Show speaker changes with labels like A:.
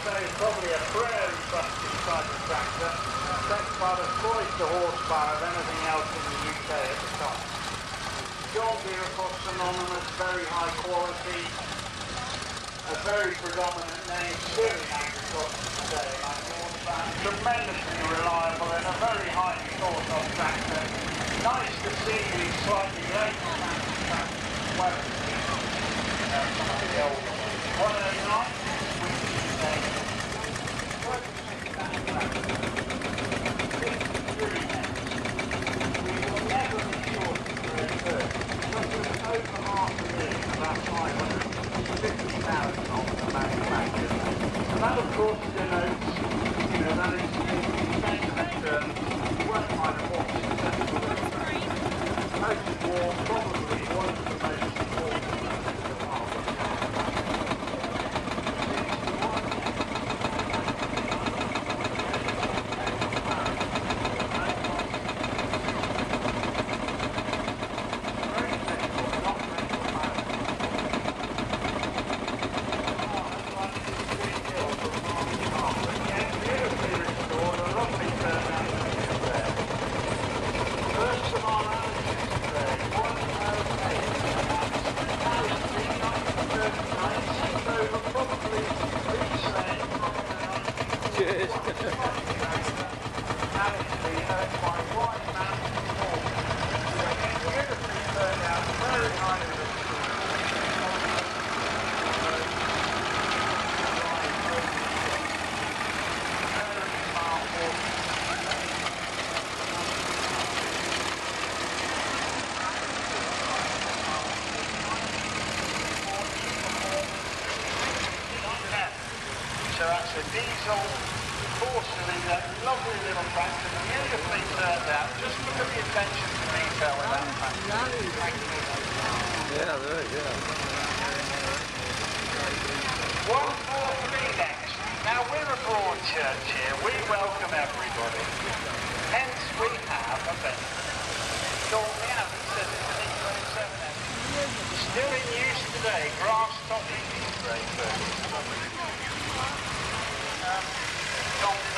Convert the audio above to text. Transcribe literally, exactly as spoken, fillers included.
A: say is probably a prairie busting type of tractor. That's about as twice the horsepower of anything else in the U K at the time. John Deere, of course, synonymous, very high quality, a very predominant name, still in agriculture today, like horsepower, tremendously reliable and a very highly thought of tractor. Nice to see these slightly later tractors as well as uh, some of the older ones. one oh nine, fifty-three minutes. We will never be short of three thirty, because there's over half a million, about five hundred fifty thousand of them manufactured. And that, of course, denotes, you know, that is in sentiment terms, one kind of more successful than post-war, probably one of the most important things in the world. So that's a diesel four-cylinder, lovely little tractor, beautifully turned out. Just look at the attention to detail with that tractor.
B: Yeah, there, yeah.
A: One four three next. Now we're a broad church here. We welcome everybody. Hence we have a Bentley. Shortly out, he says it's an E twenty-seven engine. Still in use today, grass top E V brake. Um,